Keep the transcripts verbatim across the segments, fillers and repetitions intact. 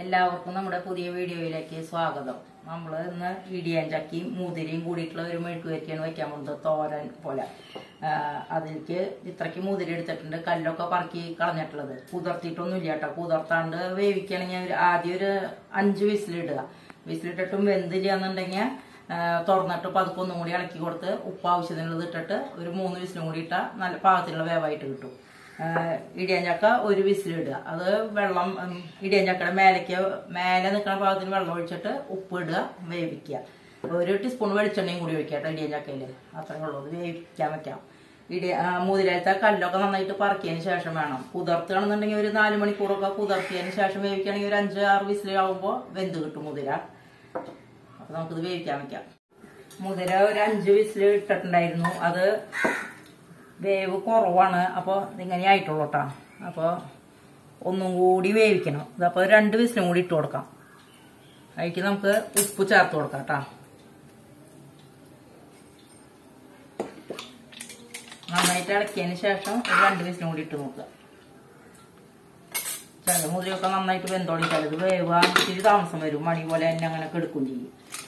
എല്ലാവർക്കും നമ്മുടെ പുതിയ വീഡിയോയിലേക്ക് സ്വാഗതം. നമ്മൾ ഇന്ന് ഇടിയൻ ചക്കയും മുതിരയും കൂടിയിട്ടുള്ള ഒരു മെഴുക്ക് വരട്ടിയാണ് വയ്ക്കാൻ പോകുന്നത്, തോരൻ പോലെ. അതിലേക്ക് ഇത്രയ്ക്ക് മുതിര എടുത്തിട്ടുണ്ട്, കല്ലൊക്കെ പറക്കി കളഞ്ഞിട്ടുള്ളത്. കുതിർത്തിട്ടൊന്നും ഇല്ല കേട്ടോ. കുതിർത്താണ്ട് വേവിക്കണമെങ്കിൽ ആദ്യം ഒരു അഞ്ച് വിസിലിടുക. വിസിലിട്ടിട്ടും വെന്തില്ല എന്നുണ്ടെങ്കിൽ തുറന്നിട്ട് പതുക്കൊന്നും കൂടി ഇളക്കി കൊടുത്ത് ഉപ്പ് ആവശ്യത്തിനുള്ളത് ഇട്ടിട്ട് ഒരു മൂന്ന് വിസിലും കൂടി ഇട്ടാൽ നല്ല പാകത്തിനുള്ള വേവായിട്ട് കിട്ടും. ഇടിയൻ ചക്ക ഒരു വിസിലിടുക. അത് വെള്ളം ഇടിയൻ ചക്കയുടെ മേലേക്ക് മേലെ നിൽക്കുന്ന ഭാഗത്തിന് വെള്ളം ഒഴിച്ചിട്ട് ഉപ്പ് ഇടുക, വേവിക്കുക. ഒരു ടീസ്പൂൺ വെളിച്ചെണ്ണയും കൂടി ഒഴിക്കുക കേട്ടോ ഇടിയൻ ചക്കയിൽ. അത്രയേ ഉള്ളൂ. അത് വേവിക്കാൻ വെക്കാം. ഇടിയ മുതിരത്തെ കല്ലൊക്കെ നന്നായിട്ട് പറക്കിയതിന് ശേഷം വേണം. കുതിർത്തുകയാണെന്നുണ്ടെങ്കിൽ ഒരു നാല് മണിക്കൂറൊക്കെ കുതിർത്തിയതിന് ശേഷം വേവിക്കുകയാണെങ്കിൽ ഒരു അഞ്ച് ആറ് വിസിലാവുമ്പോൾ വെന്ത് കിട്ടും മുതിര. അപ്പൊ നമുക്കിത് വേവിക്കാൻ വെക്കാം. മുതിര ഒരു അഞ്ച് വിസിൽ ഇട്ടിട്ടുണ്ടായിരുന്നു. അത് വേവ് കുറവാണ്, അപ്പോൾ ഇതിങ്ങനെ ആയിട്ടുള്ളൂ കേട്ടോ. അപ്പോൾ ഒന്നും കൂടി വേവിക്കണം. ഇതപ്പോൾ രണ്ട് വിസിലും കൂടി ഇട്ട് കൊടുക്കാം. അതിലേക്ക് നമുക്ക് ഉപ്പ് ചേർത്ത് കൊടുക്കാം കേട്ടോ. നന്നായിട്ട് ഇളക്കിയതിന് ശേഷം ഒരു രണ്ട് വിസിലും കൂടി ഇട്ട് നോക്കുക. ചില മുതിരയൊക്കെ നന്നായിട്ട് വെന്തോടിച്ചാൽ ഇത് വേവാൻ ഇത്തിരി താമസം വരും. മണി പോലെ തന്നെ അങ്ങനെ കെടുക്കും ചെയ്യും.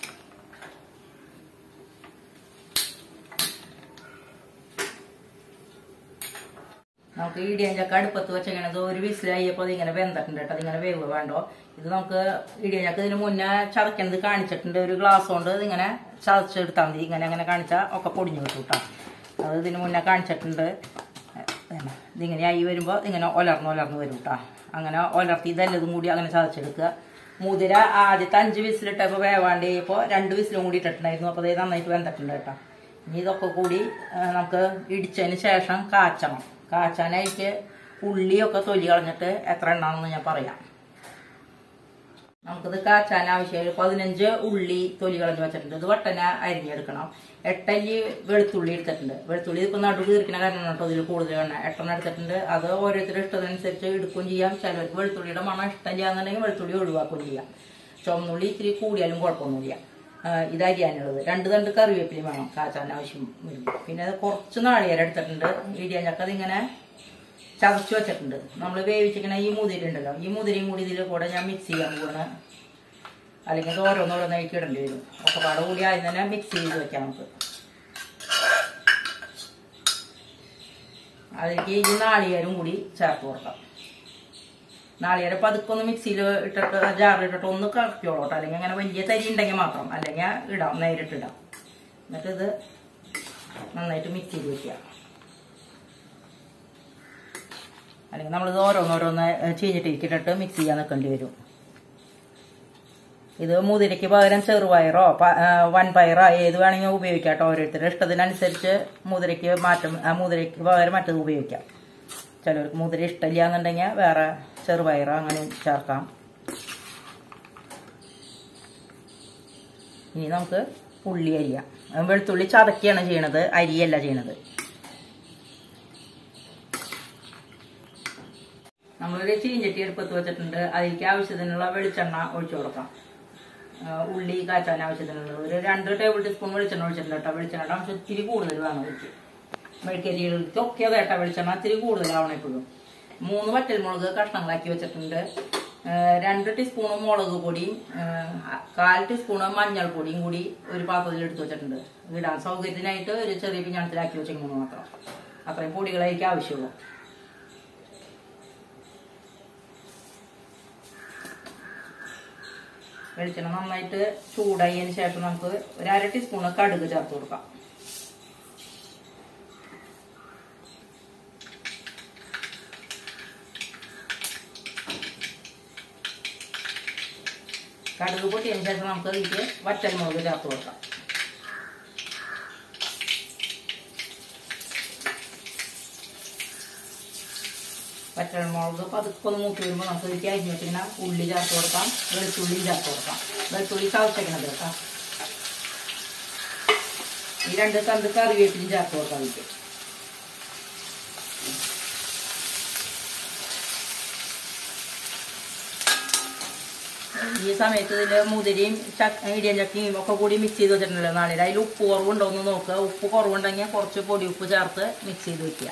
നമുക്ക് ഇടിയൻ ചക്ക അടുപ്പത്ത് വെച്ചത് ഒരു വിസിലായപ്പോൾ അതിങ്ങനെ വെന്തിട്ടുണ്ട് കേട്ടോ. അതിങ്ങനെ വേവ് വേണ്ടോ. ഇത് നമുക്ക് ഇടിയൻ ചക്ക ഇതിന് മുന്നേ ചതക്കണത് കാണിച്ചിട്ടുണ്ട്. ഒരു ഗ്ലാസ് കൊണ്ട് ഇതിങ്ങനെ ചതച്ചെടുത്താൽ മതി. ഇങ്ങനെ അങ്ങനെ കാണിച്ചാൽ ഒക്കെ പൊടിഞ്ഞു കിട്ടും കേട്ടോ. അത് ഇതിന് മുന്നേ കാണിച്ചിട്ടുണ്ട്. ഇതിങ്ങനെ ആയി വരുമ്പോൾ ഇങ്ങനെ ഒലർന്ന് ഒലർന്ന് വരും കേട്ടോ. അങ്ങനെ ഒലർത്തി ഇതെല്ലതും കൂടി അങ്ങനെ ചതച്ചെടുക്കുക. മുതിര ആദ്യത്തെ അഞ്ച് വിസിലിട്ടപ്പോൾ വേവാണ്ട് ഇപ്പോൾ രണ്ട് വിസിലും കൂടി ഇട്ടിട്ടുണ്ടായിരുന്നു. അപ്പോൾ ഇത് നന്നായിട്ട് വെന്തിട്ടുണ്ട് കേട്ടോ. ഇനി ഇതൊക്കെ കൂടി നമുക്ക് ഇടിച്ചതിന് ശേഷം കാച്ചണം. കാച്ചാനായിട്ട് ഉള്ളിയൊക്കെ തൊലി കളഞ്ഞിട്ട് എത്ര എണ്ണാണെന്ന് ഞാൻ പറയാം. നമുക്കിത് കാച്ചാൻ ആവശ്യമായി പതിനഞ്ച് ഉള്ളി തൊലി കളഞ്ഞ് വെച്ചിട്ടുണ്ട്. ഇത് വട്ടന അരിഞ്ഞെടുക്കണം. എട്ടല്ലി വെളുത്തുള്ളി എടുത്തിട്ടുണ്ട്. വെളുത്തുള്ളി ഇതിപ്പോൾ നടുവ് തീർക്കുന്ന കാരണം കേട്ടോ ഇതിൽ കൂടുതൽ എണ്ണ എട്ടെണ്ണം എടുത്തിട്ടുണ്ട്. അത് ഓരോരുത്തരുടെ ഇഷ്ടത്തിനനുസരിച്ച് എടുക്കുകയും ചെയ്യാം. ചിലർക്ക് വെളുത്തുള്ളിയുടെ മണം ഇഷ്ടമില്ല എന്നുണ്ടെങ്കിൽ വെളുത്തുള്ളി ഒഴിവാക്കുകയും ചെയ്യാം. ചുവന്നുള്ളി ഇത്തിരി കൂടിയാലും കുഴപ്പമൊന്നുമില്ല. ഇത് അരിയാനുള്ളത്. രണ്ട് തണ്ട് കറിവേപ്പിലയും വേണം കാച്ചാൻ ആവശ്യം വരും. പിന്നെ കുറച്ച് നാളികേരം എടുത്തിട്ടുണ്ട്. ഇടിയൻ ചക്ക അതിങ്ങനെ ചതച്ച് വെച്ചിട്ടുണ്ട്. നമ്മൾ വേവിച്ചിരിക്കണ ഈ മുതിര ഉണ്ടല്ലോ, ഈ മുതിരയും കൂടി ഇതിൽ കൂടെ ഞാൻ മിക്സ് ചെയ്യാൻ പോവാണ്. അല്ലെങ്കിൽ ഇത് ഓരോന്നോരോന്നായിട്ട് ഇടേണ്ടി വരും. ഒക്കെ പാടെ കൂടി ആദ്യം തന്നെ മിക്സ് ചെയ്ത് വെക്കാം നമുക്ക്. അതിലേക്ക് ഈ നാളികേരം കൂടി ചേർത്ത് കൊടുക്കാം. നാളികേരം പതുക്കൊന്ന് മിക്സിയിൽ ഇട്ടിട്ട് ജാറിലിട്ടിട്ട് ഒന്ന് കറക്കിയോളൂ കേട്ടോ. അല്ലെങ്കിൽ അങ്ങനെ വലിയ തരി ഉണ്ടെങ്കിൽ മാത്രം, അല്ലെങ്കിൽ ഇടാം, നേരിട്ടിടാം. എന്നിട്ട് ഇത് നന്നായിട്ട് മിക്സ് ചെയ്ത് വെക്കുക. അല്ലെങ്കിൽ നമ്മളിത് ഓരോന്നോരോന്ന് ചീഞ്ഞിട്ടിരിക്കിട്ടിട്ട് മിക്സ് ചെയ്യാൻ നിൽക്കേണ്ടി വരും. ഇത് മുതിരയ്ക്ക് പകരം ചെറുപയറോ വൻപയറോ ഏത് വേണമെങ്കിൽ ഉപയോഗിക്കാം കേട്ടോ. ഓരോരുത്തരുടെ ഇഷ്ടത്തിനനുസരിച്ച് മുതിരയ്ക്ക് മാറ്റം മുതിരയ്ക്ക് പകരം മറ്റത് ഉപയോഗിക്കാം. ചിലർക്ക് മുതിര ഇഷ്ടമില്ല എന്നുണ്ടെങ്കിൽ വേറെ ചെറുപയറോ അങ്ങനെ ചേർക്കാം. ഇനി നമുക്ക് ഉള്ളി അരിയാം. വെളുത്തുള്ളി ചതക്കുകയാണ് ചെയ്യണത്, അരിയല്ല ചെയ്യണത്. നമ്മളൊരു ചീഞ്ചട്ടി അടുപ്പത്ത് വെച്ചിട്ടുണ്ട്. അതിലേക്ക് ആവശ്യത്തിനുള്ള വെളിച്ചെണ്ണ ഒഴിച്ചു കൊടുക്കാം. ഉള്ളി കാച്ചാൻ ആവശ്യത്തിനുള്ള ഒരു രണ്ട് ടേബിൾ ടീസ്പൂൺ വെളിച്ചെണ്ണ ഒഴിച്ചിട്ടുണ്ട് കേട്ടോ. വെളിച്ചെണ്ണ ആവശ്യം ഇത്തിരി കൂടുതൽ വേണം ഒഴിച്ച്. മെഴുക്കരികൾക്കൊക്കെ അതേട്ടാ വെളിച്ചെണ്ണ ഇത്തിരി കൂടുതലാവണം എപ്പോഴും. മൂന്ന് വറ്റൽമുളക് കഷ്ണങ്ങളാക്കി വെച്ചിട്ടുണ്ട്. രണ്ട് ടീസ്പൂണ് മുളക് പൊടിയും കാൽ ടീസ്പൂണ് മഞ്ഞൾപ്പൊടിയും കൂടി ഒരു പാത്രത്തിൽ എടുത്ത് വെച്ചിട്ടുണ്ട്. ഇടാൻ സൗകര്യത്തിനായിട്ട് ഒരു ചെറിയ പിഞ്ഞാണത്തിലാക്കി വെച്ചിരിക്കുന്നു മാത്രം. അത്രയും പൊടികളായിരിക്കും ആവശ്യമുള്ളൂ. വെളിച്ചെണ്ണ നന്നായിട്ട് ചൂടായതിന് ശേഷം നമുക്ക് ഒരു അര ടീസ്പൂണ് കടുക് ചേർത്ത് കൊടുക്കാം. കടുക് പൊട്ടിയതിന് ശേഷം നമുക്ക് ഇതിലേക്ക് വറ്റൽമുളക് ചേർത്ത് കൊടുക്കാം. വറ്റൽമുളക് പതുക്കൊന്ന് മൂത്ത് വരുമ്പോൾ നമുക്ക് ഇതിലേക്ക് അരിഞ്ഞ് വെച്ചിങ്ങനെ ഉള്ളി ചേർത്ത് കൊടുക്കാം. വെളുത്തുള്ളി ചേർത്ത് കൊടുക്കാം. വെളുത്തുള്ളി ചതച്ചേക്കണത് കേട്ടോ. ഈ രണ്ട് തണ്ട് കറിവേപ്പിലും ചേർത്ത് കൊടുക്കാം. ഇതിലേക്ക് ഈ സമയത്ത് ഇതിൽ മുതിരയും ചക്ക ഇടിയൻ ചക്കയും ഒക്കെ കൂടി മിക്സ് ചെയ്ത് വെച്ചിട്ടുണ്ടല്ലോ നാളെ. അതിൽ ഉപ്പ് കുറവുണ്ടോ എന്ന് നോക്കുക. ഉപ്പ് കുറവുണ്ടെങ്കിൽ കുറച്ച് പൊടി ഉപ്പ് ചേർത്ത് മിക്സ് ചെയ്ത് വെക്കുക.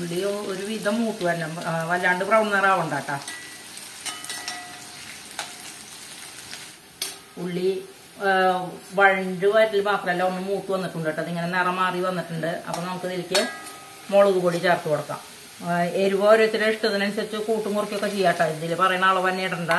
ഉള്ളി ഒരു വിധം മൂത്ത് വരണം, വല്ലാണ്ട് ബ്രൗൺ നിറാവണ്ട കേട്ടോ. ഉള്ളി വഴണ്ട് വരൽ മാത്രമല്ല ഒന്ന് മൂത്ത് വന്നിട്ടുണ്ട് കേട്ടോ. അതിങ്ങനെ നിറം മാറി വന്നിട്ടുണ്ട്. അപ്പോൾ നമുക്ക് ഇതിലേക്ക് മുളക് പൊടി ചേർത്ത് കൊടുക്കാം. എരിവ് ഓരോരുത്തരുടെ ഇഷ്ടത്തിനനുസരിച്ച് കൂട്ടും കുറയ്ക്കൊക്കെ ചെയ്യാം കേട്ടോ. ഇതിൽ പറയുന്ന അളവ് തന്നെ ഇടണ്ട.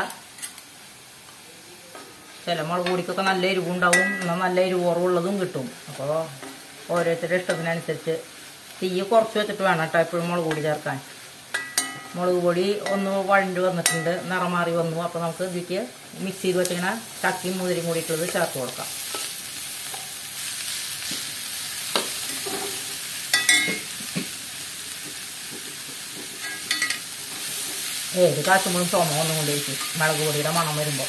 ചില മുളക് പൊടിക്കൊക്കെ നല്ല എരിവുണ്ടാവും, എന്നാൽ നല്ല എരിവോറുള്ളതും കിട്ടും. അപ്പോൾ ഓരോരുത്തരുടെ ഇഷ്ടത്തിനനുസരിച്ച് തീ കുറച്ച് വെച്ചിട്ട് വേണം കേട്ടോ എപ്പോഴും മുളക് പൊടി ചേർക്കാൻ. മുളക് പൊടി ഒന്ന് വഴണ്ട് വന്നിട്ടുണ്ട്, നിറം മാറി വന്നു. അപ്പോൾ നമുക്ക് ഇതിലേക്ക് മിക്സ് ചെയ്ത് വെച്ചിങ്ങനെ ചക്കയും മുതിരയും കൂടിയിട്ടുള്ളത് ചേർത്ത് കൊടുക്കാം. ഏത് കാച്ചുമ്പോഴും ചുമ ഒന്നും കൊണ്ടിരിക്കും മുളക് പൊടിയുടെ മണം വരുമ്പോൾ.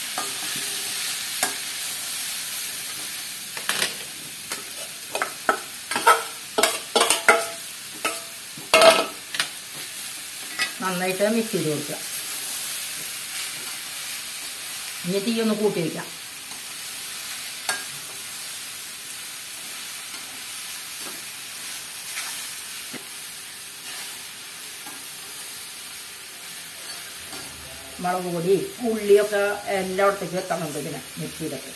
നന്നായിട്ട് മിക്സ് ചെയ്ത് കൊടുക്കുക. ഇനി തീ ഒന്ന് കൂട്ടി വയ്ക്കാം. മുളക് പൊടി ഉള്ളിയൊക്കെ എല്ലായിടത്തേക്കും എത്തണുണ്ട് ഇതിനെ മിക്സ് ചെയ്തിട്ട്.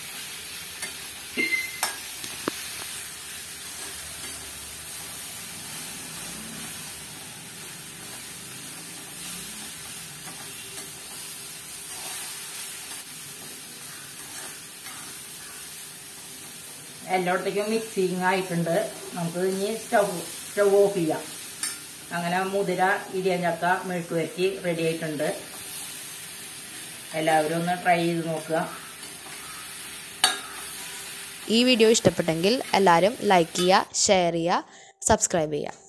എല്ലായിടത്തേക്കും മിക്സിങ് ആയിട്ടുണ്ട്. നമുക്ക് ഇനി സ്റ്റവ് സ്റ്റവ് ഓഫ് ചെയ്യാം. അങ്ങനെ മുതിര ഇടിയൻ ചക്ക മെഴുക്ക് വരട്ടി റെഡി ആയിട്ടുണ്ട്. എല്ലാവരും ഒന്ന് ട്രൈ ചെയ്ത് നോക്കുക. ഈ വീഡിയോ ഇഷ്ടപ്പെട്ടെങ്കിൽ എല്ലാവരും ലൈക്ക് ചെയ്യുക, ഷെയർ ചെയ്യുക, സബ്സ്ക്രൈബ് ചെയ്യുക.